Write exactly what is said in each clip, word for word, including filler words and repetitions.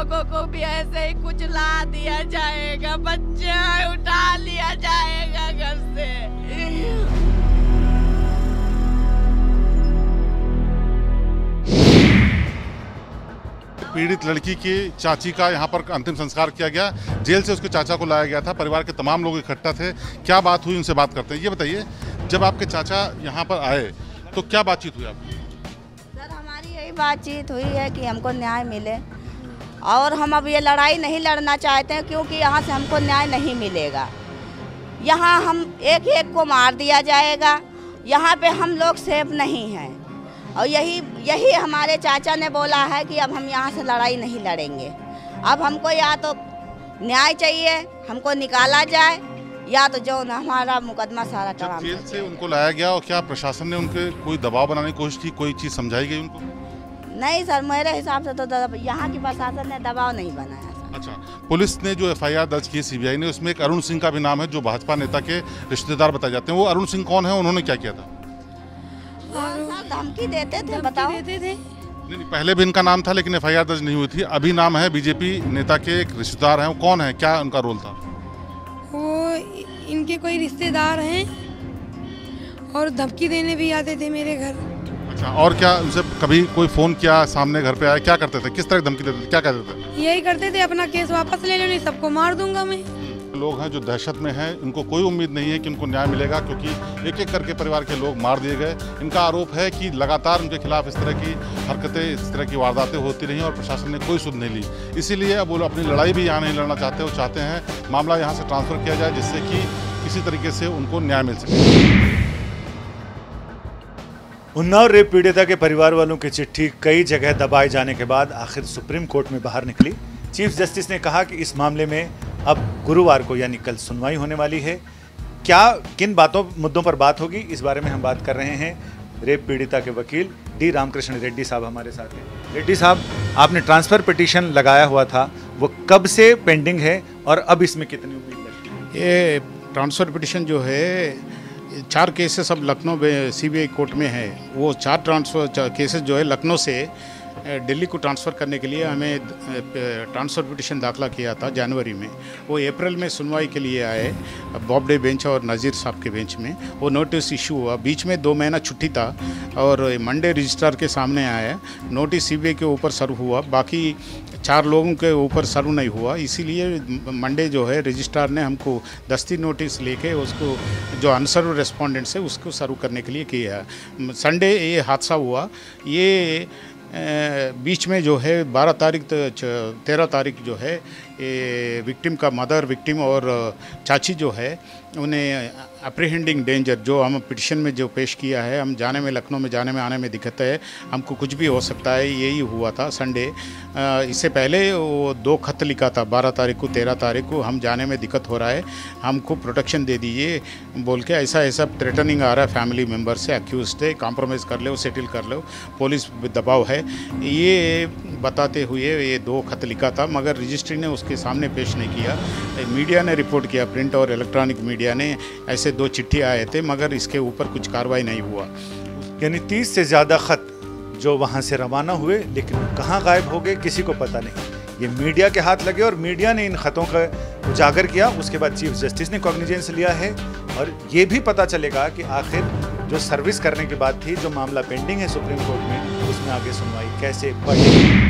लोगों को भी ऐसे ही कुछ ला दिया जाएगा, बच्चे उठा लिया जाएगा घर से। पीड़ित लड़की की चाची का यहाँ पर अंतिम संस्कार किया गया। जेल से उसके चाचा को लाया गया था। परिवार के तमाम लोग इकट्ठा थे। क्या बात हुई उनसे बात करते हैं। ये बताइए, जब आपके चाचा यहाँ पर आए तो क्या बातचीत हुई आपकी? सर, हमारी यही बातचीत हुई है कि हमको न्याय मिले, और हम अब ये लड़ाई नहीं लड़ना चाहते हैं क्योंकि यहाँ से हमको न्याय नहीं मिलेगा। यहाँ हम एक एक को मार दिया जाएगा। यहाँ पे हम लोग सेफ नहीं हैं, और यही यही हमारे चाचा ने बोला है कि अब हम यहाँ से लड़ाई नहीं लड़ेंगे। अब हमको या तो न्याय चाहिए, हमको निकाला जाए, या तो जो हमारा मुकदमा सारा टला। जेल से उनको लाया गया और क्या प्रशासन ने उनके कोई दबाव बनाने की कोशिश की, कोई चीज़ समझाई गई उनको? नहीं सर, मेरे हिसाब से तो यहाँ की प्रशासन ने दबाव नहीं बनाया सर। अच्छा, पुलिस ने जो एफ आई आर दर्ज की सीबीआई ने, उसमें एक अरुण सिंह का भी नाम है जो भाजपा नेता के रिश्तेदार बताए जाते हैं। वो अरुण सिंह कौन है, उन्होंने क्या किया था? धमकी देते थे, बताओ। देते थे। नहीं नहीं, पहले भी इनका नाम था लेकिन एफ आई आर दर्ज नहीं हुई थी। अभी नाम है बीजेपी नेता के एक रिश्तेदार हैं। वो कौन है, क्या उनका रोल था? वो इनके कोई रिश्तेदार हैं और धमकी देने भी आते थे मेरे घर। अच्छा, और क्या उनसे कभी कोई फोन किया, सामने घर पे आया, क्या करते थे, किस तरह धमकी देते थे, क्या कहते थे? यही करते थे, अपना केस वापस ले लो, नहीं सबको मार दूंगा मैं। लोग हैं जो दहशत में हैं, उनको कोई उम्मीद नहीं है कि उनको न्याय मिलेगा, क्योंकि एक एक करके परिवार के लोग मार दिए गए। इनका आरोप है कि लगातार उनके खिलाफ इस तरह की हरकतें, इस तरह की वारदातें होती रहीं और प्रशासन ने कोई सुध नहीं ली। इसीलिए अब वो अपनी लड़ाई भी यहाँ नहीं लड़ना चाहते। वो चाहते हैं मामला यहाँ से ट्रांसफ़र किया जाए, जिससे कि किसी तरीके से उनको न्याय मिल सके। उन्नाव रेप पीड़िता के परिवार वालों की चिट्ठी कई जगह दबाए जाने के बाद आखिर सुप्रीम कोर्ट में बाहर निकली। चीफ जस्टिस ने कहा कि इस मामले में अब गुरुवार को यानी कल सुनवाई होने वाली है। क्या किन बातों मुद्दों पर बात होगी, इस बारे में हम बात कर रहे हैं। रेप पीड़िता के वकील डी रामकृष्ण रेड्डी साहब हमारे साथ हैं। रेड्डी साहब, आपने ट्रांसफ़र पिटीशन लगाया हुआ था, वो कब से पेंडिंग है और अब इसमें कितनी उम्मीद लगती है? ये ट्रांसफ़र पिटीशन जो है, चार केसेस अब लखनऊ में सीबीआई कोर्ट में है। वो चार ट्रांसफ़र केसेस जो है लखनऊ से दिल्ली को ट्रांसफ़र करने के लिए हमें ट्रांसफ़र पिटीशन दाखिला किया था जनवरी में। वो अप्रैल में सुनवाई के लिए आए बॉब्डे बेंच और नज़ीर साहब के बेंच में। वो नोटिस इशू हुआ, बीच में दो महीना छुट्टी था और मंडे रजिस्ट्रार के सामने आया। नोटिस सीबीआई के ऊपर सर्व हुआ, बाकी चार लोगों के ऊपर सर्व नहीं हुआ। इसीलिए मंडे जो है रजिस्ट्रार ने हमको दस्ती नोटिस लेके उसको जो अनसर्व रेस्पोंडेंट्स है उसको सर्व करने के लिए किया। संडे ये हादसा हुआ। ये बीच में जो है बारह तारीख तेरह तारीख जो है ये विक्टिम का मदर, विक्टिम और चाची जो है उन्हें अप्रीहेंडिंग डेंजर जो हम पिटिशन में जो पेश किया है, हम जाने में लखनऊ में जाने में आने में दिक्कत है, हमको कुछ भी हो सकता है, यही हुआ था संडे। इससे पहले वो दो खत लिखा था बारह तारीख को, तेरह तारीख को, हम जाने में दिक्कत हो रहा है, हमको प्रोटेक्शन दे दीजिए बोल के ऐसा ऐसा थ्रेटनिंग आ रहा है फैमिली मेम्बर से, अक्यूज से, कॉम्प्रोमाइज़ कर लो, सेटल कर लो, पुलिस दबाव है, ये बताते हुए ये दो खत लिखा था, मगर रजिस्ट्री ने उसके सामने पेश नहीं किया। मीडिया ने रिपोर्ट किया, प्रिंट और इलेक्ट्रॉनिक मीडिया ने, ऐसे दो चिट्ठी आए थे मगर इसके ऊपर कुछ कार्रवाई नहीं हुआ। यानी तीस से ज़्यादा ख़त जो वहाँ से रवाना हुए लेकिन कहाँ गायब हो गए किसी को पता नहीं। ये मीडिया के हाथ लगे और मीडिया ने इन ख़तों का उजागर किया। उसके बाद चीफ जस्टिस ने कॉग्निजेंस लिया है और ये भी पता चलेगा कि आखिर जो सर्विस करने की बात थी, जो मामला पेंडिंग है सुप्रीम कोर्ट में, उसमें आगे सुनवाई कैसे बढ़ेगी।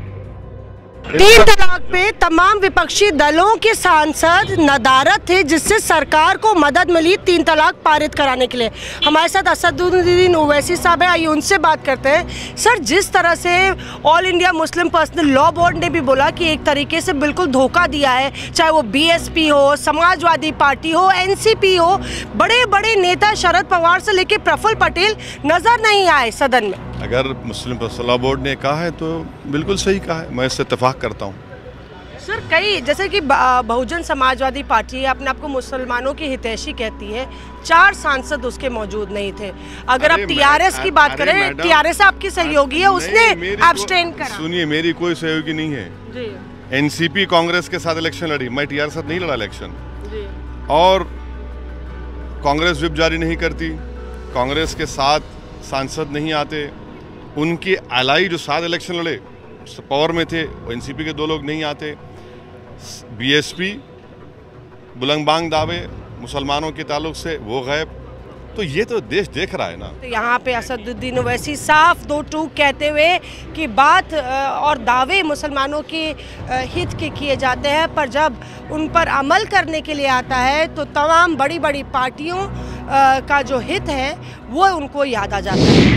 तीन तलाक पे तमाम विपक्षी दलों के सांसद नदारत थे, जिससे सरकार को मदद मिली तीन तलाक पारित कराने के लिए। हमारे साथ असदुद्दीन ओवैसी साहब है, आइए उनसे बात करते हैं। सर, जिस तरह से All India Muslim Personal Law Board ने भी बोला कि एक तरीके से बिल्कुल धोखा दिया है, चाहे वो बीएसपी हो, समाजवादी पार्टी हो, एनसीपी हो, बड़े बड़े नेता शरद पवार से लेकर प्रफुल्ल पटेल नजर नहीं आए सदन में। अगर मुस्लिम पर्सनल लॉ बोर्ड ने कहा है तो बिल्कुल सही कहा है, मैं इससे इत्तेफाक करता हूँ। सर, कई जैसे कि बहुजन समाजवादी पार्टी अपने आप को मुसलमानों की हितैषी कहती है, चार सांसद उसके मौजूद नहीं थे। अगर आप टीआरएस की बात करें, टीआरएस आपकी सहयोगी है, उसने एब्सटेन करा। सुनिए, मेरी कोई सहयोगी नहीं है जी। एनसीपी कांग्रेस के साथ इलेक्शन लड़ी, मैं टीआरएस साथ नहीं लड़ा इलेक्शन जी। और कांग्रेस व्हिप जारी नहीं करती, कांग्रेस के साथ सांसद नहीं आते, उनके अलाई जो साथ इलेक्शन लड़े पावर में थे, एनसीपी के दो लोग नहीं आते, बीएसपी बुलंगबांग दावे मुसलमानों के ताल्लुक से वो गायब। तो ये तो देश देख रहा है ना। तो यहाँ पे असदुद्दीन ओवैसी साफ दो टूक कहते हुए कि बात और दावे मुसलमानों के हित के किए जाते हैं, पर जब उन पर अमल करने के लिए आता है तो तमाम बड़ी बड़ी पार्टियों का जो हित है वो उनको याद आ जाता है।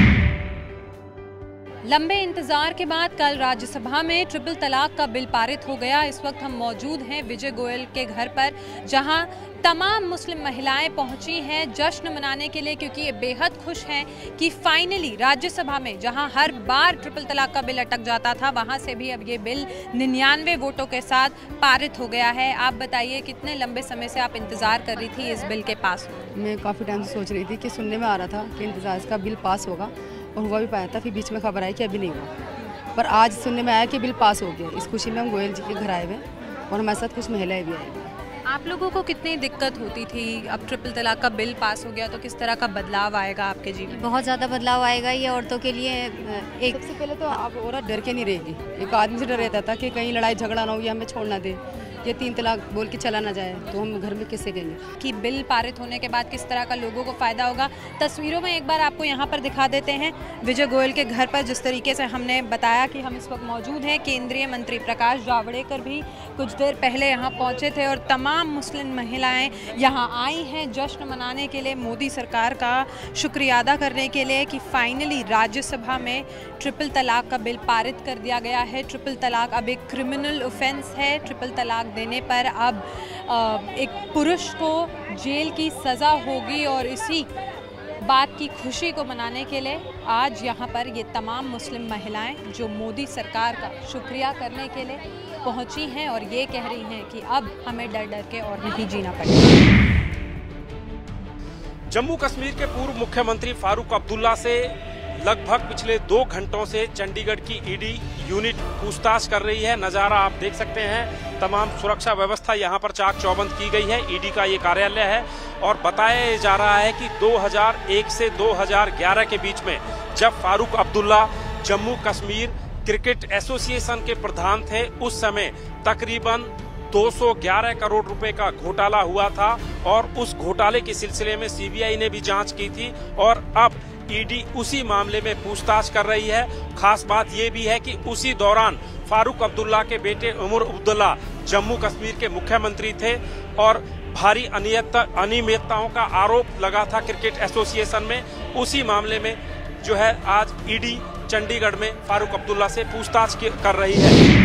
लंबे इंतजार के बाद कल राज्यसभा में ट्रिपल तलाक का बिल पारित हो गया। इस वक्त हम मौजूद हैं विजय गोयल के घर पर, जहां तमाम मुस्लिम महिलाएं पहुंची हैं जश्न मनाने के लिए, क्योंकि ये बेहद खुश हैं कि फाइनली राज्यसभा में जहां हर बार ट्रिपल तलाक का बिल अटक जाता था, वहां से भी अब ये बिल निन्यानवे वोटों के साथ पारित हो गया है। आप बताइए, कितने लंबे समय से आप इंतजार कर रही थी इस बिल के पास? मैं काफ़ी टाइम से सोच रही थी कि सुनने में आ रहा था कि इंतजार इसका बिल पास होगा, और हुआ भी पाया था। फिर बीच में खबर आई कि अभी नहीं हुआ, पर आज सुनने में आया कि बिल पास हो गया। इस खुशी में हम गोयल जी के घर आए हुए और हमारे साथ कुछ महिलाएं भी आई। आप लोगों को कितनी दिक्कत होती थी? अब ट्रिपल तलाक का बिल पास हो गया तो किस तरह का बदलाव आएगा आपके जीवन? बहुत ज़्यादा बदलाव आएगा। ये औरतों के लिए एक सबसे पहले तो आप औरत डर के नहीं रहेगी। एक आदमी से डर रहता था कि कहीं लड़ाई झगड़ा ना हो या हमें छोड़ ना दे, ये तीन तलाक बोल के चला ना जाए, तो हम घर में किससे कहेंगे? कि बिल पारित होने के बाद किस तरह का लोगों को फ़ायदा होगा, तस्वीरों में एक बार आपको यहाँ पर दिखा देते हैं विजय गोयल के घर पर। जिस तरीके से हमने बताया कि हम इस वक्त मौजूद हैं, केंद्रीय मंत्री प्रकाश जावड़ेकर भी कुछ देर पहले यहाँ पहुँचे थे और तमाम मुस्लिम महिलाएँ यहाँ आई हैं जश्न मनाने के लिए, मोदी सरकार का शुक्रिया अदा करने के लिए कि फाइनली राज्यसभा में ट्रिपल तलाक का बिल पारित कर दिया गया है। ट्रिपल तलाक अब एक क्रिमिनल ऑफेंस है। ट्रिपल तलाक देने पर अब एक पुरुष को जेल की सज़ा होगी, और इसी बात की खुशी को मनाने के लिए आज यहाँ पर ये तमाम मुस्लिम महिलाएं जो मोदी सरकार का शुक्रिया करने के लिए पहुँची हैं और ये कह रही हैं कि अब हमें डर डर के और नहीं जीना पड़ेगा। जम्मू कश्मीर के पूर्व मुख्यमंत्री फारूक अब्दुल्ला से लगभग पिछले दो घंटों से चंडीगढ़ की ईडी यूनिट पूछताछ कर रही है। नज़ारा आप देख सकते हैं, तमाम सुरक्षा व्यवस्था यहाँ पर चाक चौबंद की गई है। ईडी का ये कार्यालय है और बताया जा रहा है कि दो हज़ार एक से दो हज़ार ग्यारह के बीच में जब फारूक अब्दुल्ला जम्मू कश्मीर क्रिकेट एसोसिएशन के प्रधान थे, उस समय तकरीबन दो सौ ग्यारह करोड़ रुपए का घोटाला हुआ था और उस घोटाले के सिलसिले में सीबीआई ने भी जांच की थी और अब ईडी उसी मामले में पूछताछ कर रही है। खास बात यह भी है कि उसी दौरान फारूक अब्दुल्ला के बेटे उमर अब्दुल्ला जम्मू कश्मीर के मुख्यमंत्री थे और भारी अनियमितताओं का आरोप लगा था क्रिकेट एसोसिएशन में। उसी मामले में जो है आज ईडी चंडीगढ़ में फारूक अब्दुल्ला से पूछताछ कर रही है।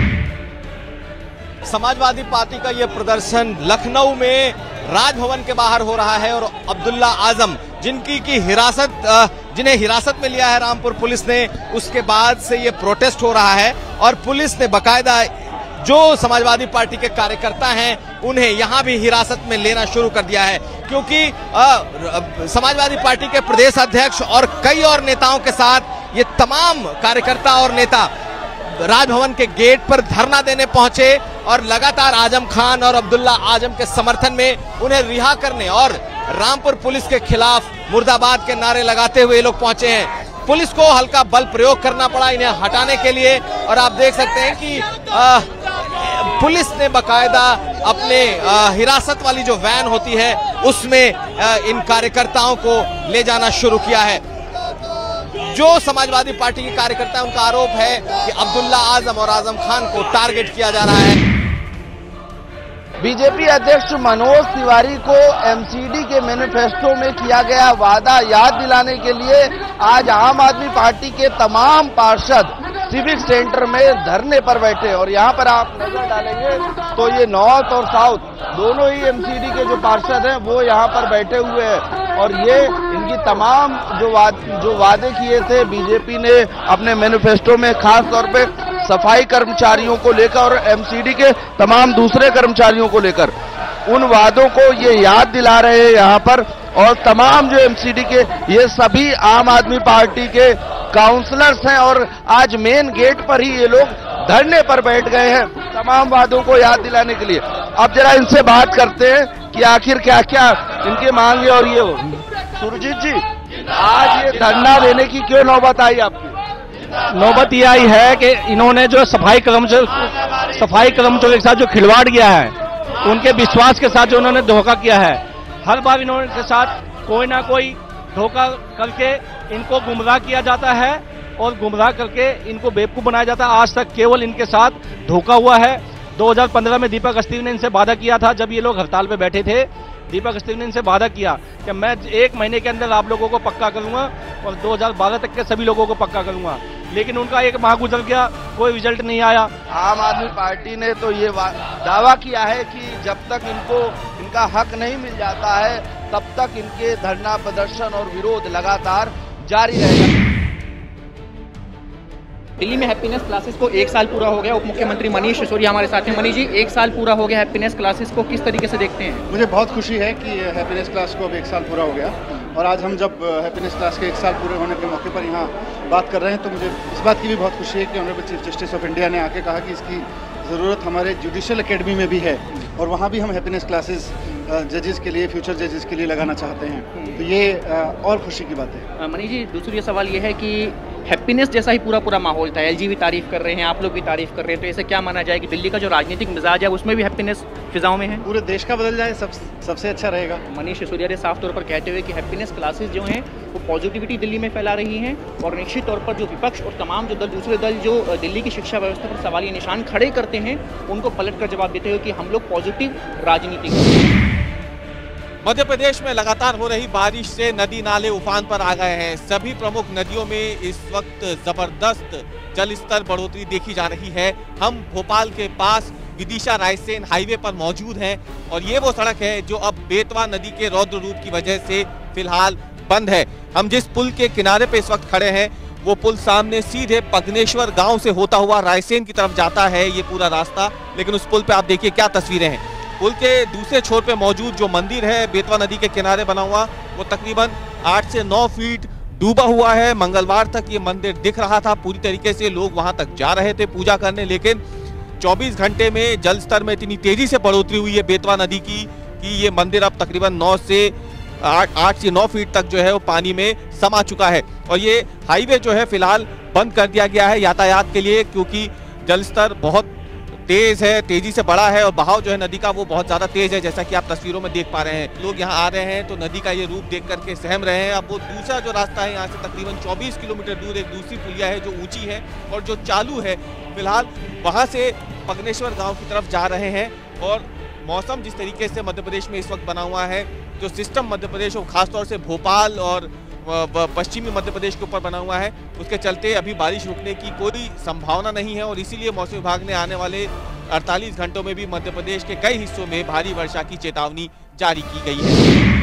समाजवादी पार्टी का यह प्रदर्शन लखनऊ में राजभवन के बाहर हो रहा है और अब्दुल्ला आजम जिनकी की हिरासत जिन्हें हिरासत में लिया है रामपुर पुलिस ने, उसके बाद से ये प्रोटेस्ट हो रहा है और पुलिस ने बकायदा जो समाजवादी पार्टी के कार्यकर्ता हैं उन्हें यहां भी हिरासत में लेना शुरू कर दिया है, क्योंकि आ, समाजवादी पार्टी के प्रदेश अध्यक्ष और कई और नेताओं के साथ ये तमाम कार्यकर्ता और नेता राजभवन के गेट पर धरना देने पहुंचे और लगातार आजम खान और अब्दुल्ला आजम के समर्थन में उन्हें रिहा करने और रामपुर पुलिस के खिलाफ मुर्दाबाद के नारे लगाते हुए लोग पहुंचे हैं। पुलिस को हल्का बल प्रयोग करना पड़ा इन्हें हटाने के लिए और आप देख सकते हैं कि आ, पुलिस ने बकायदा अपने आ, हिरासत वाली जो वैन होती है उसमें आ, इन कार्यकर्ताओं को ले जाना शुरू किया है। जो समाजवादी पार्टी के कार्यकर्ता उनका आरोप है कि अब्दुल्ला आजम और आजम खान को टारगेट किया जा रहा है। बीजेपी अध्यक्ष मनोज तिवारी को एमसीडी के मैनिफेस्टो में किया गया वादा याद दिलाने के लिए आज आम आदमी पार्टी के तमाम पार्षद सिविक सेंटर में धरने पर बैठे और यहाँ पर आप नजर डालेंगे तो ये नॉर्थ और साउथ दोनों ही एमसीडी के जो पार्षद हैं वो यहाँ पर बैठे हुए हैं और ये इनकी तमाम जो वाद जो वादे किए थे बीजेपी ने अपने मैनिफेस्टो में, खास तौर पे सफाई कर्मचारियों को लेकर और एमसीडी के तमाम दूसरे कर्मचारियों को लेकर, उन वादों को ये याद दिला रहे हैं यहाँ पर। और तमाम जो एमसीडी के ये सभी आम आदमी पार्टी के काउंसलर्स हैं और आज मेन गेट पर ही ये लोग धरने पर बैठ गए हैं तमाम वादों को याद दिलाने के लिए। अब जरा इनसे बात करते हैं कि आखिर क्या क्या इनके मांगे और ये हो। सुरजीत जी, आज ये धरना देने की क्यों नौबत आई आपकी? नौबत ये आई है कि इन्होंने जो सफाई कर्मचारी सफाई कर्मचारियों के साथ जो खिलवाड़ किया है, उनके विश्वास के साथ जो उन्होंने धोखा किया है, हर बार इन्होंने के साथ कोई ना कोई धोखा करके इनको गुमराह किया जाता है और गुमराह करके इनको बेवकूफ़ बनाया जाता है। आज तक केवल इनके साथ धोखा हुआ है। दो हज़ार पंद्रह में दीपक अस्तिव ने इनसे वादा किया था, जब ये लोग हड़ताल पे बैठे थे, दीपक अस्तिव ने इनसे वादा किया कि मैं एक महीने के अंदर आप लोगों को पक्का करूंगा और दो हज़ार बारह तक के सभी लोगों को पक्का करूंगा, लेकिन उनका एक माह गुजर गया, कोई रिजल्ट नहीं आया। आम आदमी पार्टी ने तो ये दावा किया है कि जब तक इनको इनका हक नहीं मिल जाता है तब तक इनके धरना प्रदर्शन और विरोध लगातार जारी रहेगा। दिल्ली में हैप्पीनेस क्लासेस को एक साल पूरा हो गया। उप मुख्यमंत्री मनीष सिसोदिया हमारे साथ हैं। मनीष जी, एक साल पूरा हो गया हैप्पीनेस क्लासेस को, किस तरीके से देखते हैं? मुझे बहुत खुशी है कि हैप्पीनेस क्लास को अब एक साल पूरा हो गया और आज हम जब हैप्पीनेस क्लास के एक साल पूरे होने के मौके पर यहाँ बात कर रहे हैं तो मुझे इस बात की भी बहुत खुशी है कि honourable chief justice of India ने आके कहा कि इसकी ज़रूरत हमारे जुडिशियल एकेडमी में भी है और वहाँ भी हम हैप्पीनेस क्लासेस जजेस के लिए, फ्यूचर जजेस के लिए लगाना चाहते हैं, तो ये और खुशी की बात है। मनीष जी, दूसरी सवाल ये है कि हैप्पीनेस जैसा ही पूरा पूरा माहौल था, एलजी भी तारीफ कर रहे हैं, आप लोग भी तारीफ कर रहे हैं, तो ऐसे क्या माना जाए कि दिल्ली का जो राजनीतिक मिजाज है उसमें भी हैप्पीनेस फिजाओं में है? पूरे देश का बदल जाए सब सबसे अच्छा रहेगा। मनीष सिसोदिया ने साफ तौर पर कहते हुए कि हैप्पीनेस क्लासेस जो हैं वो पॉजिटिविटी दिल्ली में फैला रही हैं और निश्चित तौर पर जो विपक्ष और तमाम जो दल दूसरे दल जो दिल्ली की शिक्षा व्यवस्था पर सवालिया निशान खड़े करते हैं उनको पलट कर जवाब देते हुए कि हम लोग पॉजिटिव राजनीति करते हैं। मध्य प्रदेश में लगातार हो रही बारिश से नदी नाले उफान पर आ गए हैं। सभी प्रमुख नदियों में इस वक्त जबरदस्त जल स्तर बढ़ोतरी देखी जा रही है। हम भोपाल के पास विदिशा रायसेन हाईवे पर मौजूद हैं और ये वो सड़क है जो अब बेतवा नदी के रौद्र रूप की वजह से फिलहाल बंद है। हम जिस पुल के किनारे पे इस वक्त खड़े हैं वो पुल सामने सीधे पगनेश्वर गांव से होता हुआ रायसेन की तरफ जाता है ये पूरा रास्ता, लेकिन उस पुल पे आप देखिए क्या तस्वीरें हैं। पुल के दूसरे छोर पे मौजूद जो मंदिर है बेतवा नदी के किनारे बना हुआ, वो तकरीबन आठ से नौ फीट डूबा हुआ है। मंगलवार तक ये मंदिर दिख रहा था, पूरी तरीके से लोग वहां तक जा रहे थे पूजा करने, लेकिन चौबीस घंटे में जल स्तर में इतनी तेजी से बढ़ोतरी हुई है बेतवा नदी की कि ये मंदिर अब तकरीबन नौ से आठ आठ से नौ फीट तक जो है वो पानी में समा चुका है। और ये हाईवे जो है फिलहाल बंद कर दिया गया है यातायात के लिए, क्योंकि जल स्तर बहुत तेज है, तेजी से बढ़ा है और बहाव जो है नदी का वो बहुत ज्यादा तेज है, जैसा कि आप तस्वीरों में देख पा रहे हैं। लोग यहाँ आ रहे हैं तो नदी का ये रूप देख करके सहम रहे हैं। अब वो दूसरा जो रास्ता है यहाँ से तकरीबन चौबीस किलोमीटर दूर एक दूसरी पुलिया है जो ऊंची है और जो चालू है, फिलहाल वहाँ से पगनेश्वर गाँव की तरफ जा रहे हैं। और मौसम जिस तरीके से मध्य प्रदेश में इस वक्त बना हुआ है, जो सिस्टम मध्य प्रदेश और खासतौर से भोपाल और पश्चिमी मध्य प्रदेश के ऊपर बना हुआ है, उसके चलते अभी बारिश रुकने की कोई संभावना नहीं है और इसीलिए मौसम विभाग ने आने वाले अड़तालीस घंटों में भी मध्य प्रदेश के कई हिस्सों में भारी वर्षा की चेतावनी जारी की गई है।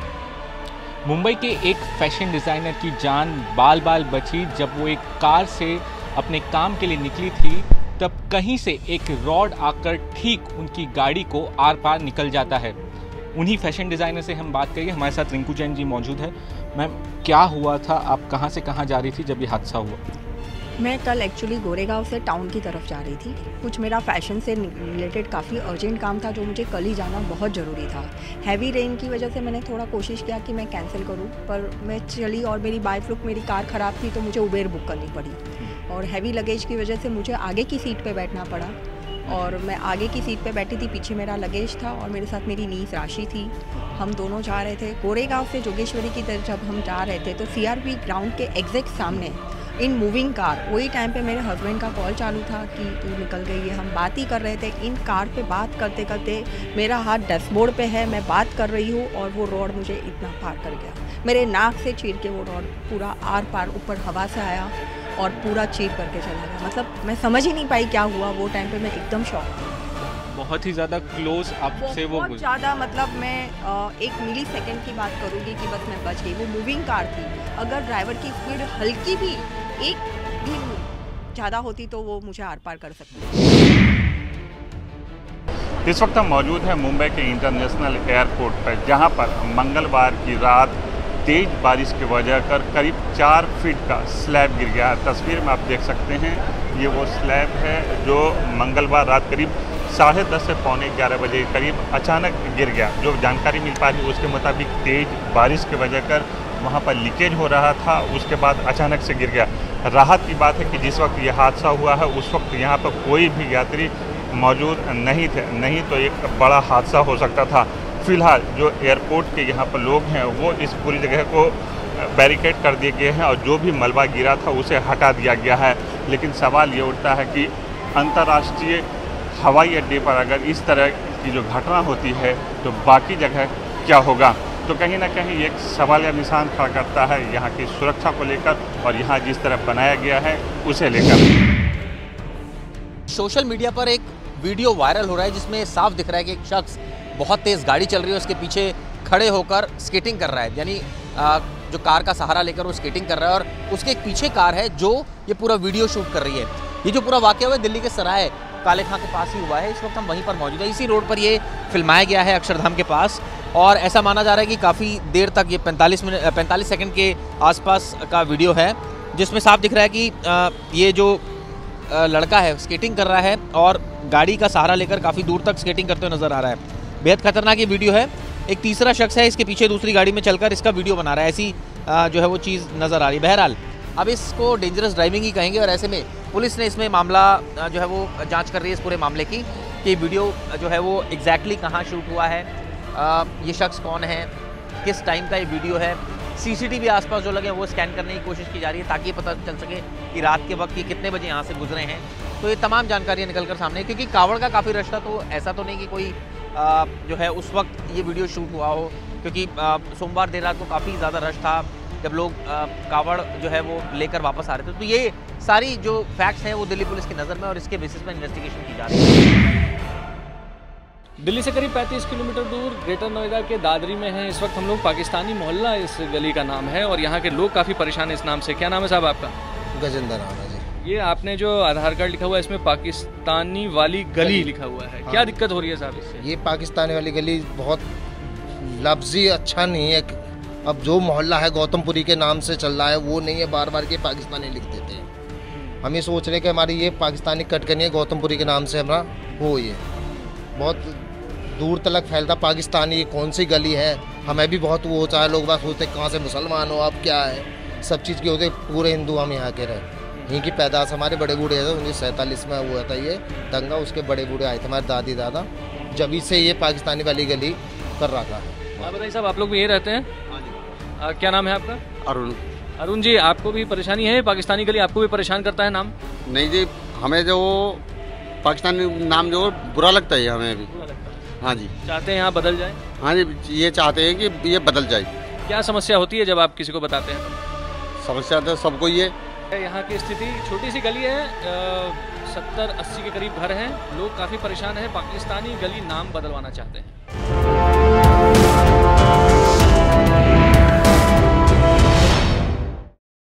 मुंबई के एक फैशन डिजाइनर की जान बाल बाल बची जब वो एक कार से अपने काम के लिए निकली थी, तब कहीं से एक रॉड आकर ठीक उनकी गाड़ी को आर पार निकल जाता है। उन्हीं फैशन डिज़ाइनर से हम बात करेंगे। हमारे साथ रिंकू जैन जी मौजूद है। मैम, क्या हुआ था, आप कहाँ से कहाँ जा रही थी जब ये हादसा हुआ? मैं कल एक्चुअली गोरेगांव से टाउन की तरफ जा रही थी। कुछ मेरा फैशन से रिलेटेड काफ़ी अर्जेंट काम था जो मुझे कल ही जाना बहुत ज़रूरी था। हैवी रेन की वजह से मैंने थोड़ा कोशिश किया कि मैं कैंसिल करूं, पर मैं चली और मेरी बाय फ्लुक मेरी कार ख़राब थी तो मुझे उबेर बुक करनी पड़ी और हैवी लगेज की वजह से मुझे आगे की सीट पर बैठना पड़ा और मैं आगे की सीट पे बैठी थी, पीछे मेरा लगेज था और मेरे साथ मेरी नीस राशि थी। हम दोनों जा रहे थे गोरेगांव से जोगेश्वरी की तरफ। जब हम जा रहे थे तो सीआरपी ग्राउंड के एग्जैक्ट सामने इन मूविंग कार, वही टाइम पे मेरे हस्बैंड का कॉल चालू था कि तू निकल गई है। हम बात ही कर रहे थे, इन कार पे बात करते करते मेरा हाथ डैशबोर्ड पे है, मैं बात कर रही हूँ और वो रॉड मुझे इतना पार कर गया, मेरे नाक से चीर के वो रॉड पूरा आर पार ऊपर हवा से आया और पूरा चीर करके चला गया। मतलब मैं समझ ही नहीं पाई क्या हुआ। वो टाइम पे मैं एकदम शॉक थी। बहुत ही ज़्यादा क्लोज आपसे वो बहुत ज़्यादा, मतलब मैं एक मिली सेकेंड की बात करूँगी कि बस मैं बच गई। वो मूविंग कार थी, अगर ड्राइवर की स्पीड हल्की भी एक भी ज़्यादा होती तो वो मुझे आर पार कर सकती। इस वक्त हम मौजूद हैं मुंबई के इंटरनेशनल एयरपोर्ट पर, जहां पर मंगलवार की रात तेज बारिश की वजह कर करीब चार फीट का स्लैब गिर गया। तस्वीर में आप देख सकते हैं, ये वो स्लैब है जो मंगलवार रात करीब साढ़े दस से पौने ग्यारह बजे करीब अचानक गिर गया। जो जानकारी मिल पा रही उसके मुताबिक तेज बारिश की वजह कर वहाँ पर लीकेज हो रहा था, उसके बाद अचानक से गिर गया। राहत की बात है कि जिस वक्त ये हादसा हुआ है उस वक्त यहाँ पर कोई भी यात्री मौजूद नहीं थे, नहीं तो एक बड़ा हादसा हो सकता था। फिलहाल जो एयरपोर्ट के यहाँ पर लोग हैं वो इस पूरी जगह को बैरिकेड कर दिए गए हैं और जो भी मलबा गिरा था उसे हटा दिया गया है। लेकिन सवाल ये उठता है कि अंतर्राष्ट्रीय हवाई अड्डे पर अगर इस तरह की जो घटना होती है तो बाकी जगह क्या होगा। तो कहीं ना कहीं एक सवाल या निशान खड़ा करता है यहाँ की सुरक्षा को लेकर और यहाँ जिस तरह बनाया गया है उसे लेकर। सोशल मीडिया पर एक वीडियो वायरल हो रहा है जिसमें साफ दिख रहा है कि एक शख्स बहुत तेज़ गाड़ी चल रही है, उसके पीछे खड़े होकर स्केटिंग कर रहा है, यानी जो कार का सहारा लेकर वो स्केटिंग कर रहा है और उसके एक पीछे कार है जो ये पूरा वीडियो शूट कर रही है। ये जो पूरा वाक़या हुआ है दिल्ली के सराय काले खां के पास ही हुआ है। इस वक्त हम वहीं पर मौजूद है, इसी रोड पर ये फिल्माया गया है अक्षरधाम के पास। और ऐसा माना जा रहा है कि काफ़ी देर तक ये पैंतालीस मिनट पैंतालीस सेकंड के आसपास का वीडियो है जिसमें साफ दिख रहा है कि ये जो लड़का है स्केटिंग कर रहा है और गाड़ी का सहारा लेकर काफ़ी दूर तक स्केटिंग करते हुए नज़र आ रहा है। बेहद खतरनाक ये वीडियो है। एक तीसरा शख्स है इसके पीछे दूसरी गाड़ी में चलकर इसका वीडियो बना रहा है, ऐसी जो है वो चीज़ नज़र आ रही है। बहरहाल अब इसको डेंजरस ड्राइविंग ही कहेंगे और ऐसे में पुलिस ने इसमें मामला जो है वो जांच कर रही है इस पूरे मामले की कि वीडियो जो है वो एग्जैक्टली कहाँ शूट हुआ है, आ, ये शख्स कौन है, किस टाइम का ये वीडियो है। सीसीटीवी आसपास जो लगे वो स्कैन करने की कोशिश की जा रही है ताकि पता चल सके कि रात के वक्त ये कितने बजे यहाँ से गुजरे हैं। तो ये तमाम जानकारियाँ निकल कर सामने, क्योंकि कावड़ का काफ़ी रश था तो ऐसा तो नहीं कि कोई आ, जो है उस वक्त ये वीडियो शूट हुआ हो, क्योंकि आ, सोमवार देर रात को काफ़ी ज़्यादा रश था जब लोग आ, कावड़ जो है वो लेकर वापस आ रहे थे। तो ये सारी जो फैक्ट्स हैं वो दिल्ली पुलिस की नज़र में और इसके बेसिस पर इन्वेस्टिगेशन की जा रही है। दिल्ली से करीब पैंतीस किलोमीटर दूर ग्रेटर नोएडा के दादरी में हैं। इस वक्त हम लोग पाकिस्तानी मोहल्ला इस गली का नाम है और यहाँ के लोग काफ़ी परेशान हैं इस नाम से। क्या नाम है साहब आपका? गजेंद्र नाम है जी। ये आपने जो आधार कार्ड लिखा हुआ है इसमें पाकिस्तानी वाली गली लिखा हुआ है, हाँ। क्या दिक्कत हो रही है साहब इससे? ये पाकिस्तानी वाली गली बहुत लफ्जी अच्छा नहीं है। अब जो मोहल्ला है गौतमपुरी के नाम से चल रहा है वो नहीं है, बार बार के पाकिस्तानी लिख देते हैं। हम ये सोच रहे हैं कि हमारी ये पाकिस्तानी कट करनी है, गौतमपुरी के नाम से हमारा हो। ये बहुत दूर तक फैलता पाकिस्तानी ये कौन सी गली है, हमें भी बहुत वो होता है। लोग बात सोचते कहाँ से मुसलमान हो आप, क्या है, सब चीज़ के होते पूरे हिंदू हम यहाँ के रहे। यहीं की पैदाश हमारे बड़े बूढ़े थे, उन्नीस सौ सैंतालीस में हुआ था ये दंगा, उसके बड़े बूढ़े आए थे हमारे दादी दादा, जब से ये पाकिस्तानी वाली गली कर रखा है। आप बताइए साहब, आप लोग भी यहीं रहते हैं? आ, क्या नाम है आपका? अरुण। अरुण जी, आपको भी परेशानी है पाकिस्तानी गली, आपको भी परेशान करता है नाम? नहीं जी, हमें जो पाकिस्तानी नाम जो बुरा लगता है हमें भी। हाँ जी। चाहते हैं यहाँ बदल जाए? हाँ जी, ये चाहते हैं कि ये बदल जाए। क्या समस्या होती है जब आप किसी को बताते हैं? समस्या तो सबको ये यहाँ की स्थिति, छोटी सी गली है, सत्तर अस्सी के करीब घर हैं, लोग काफ़ी परेशान हैं, पाकिस्तानी गली नाम बदलवाना चाहते हैं।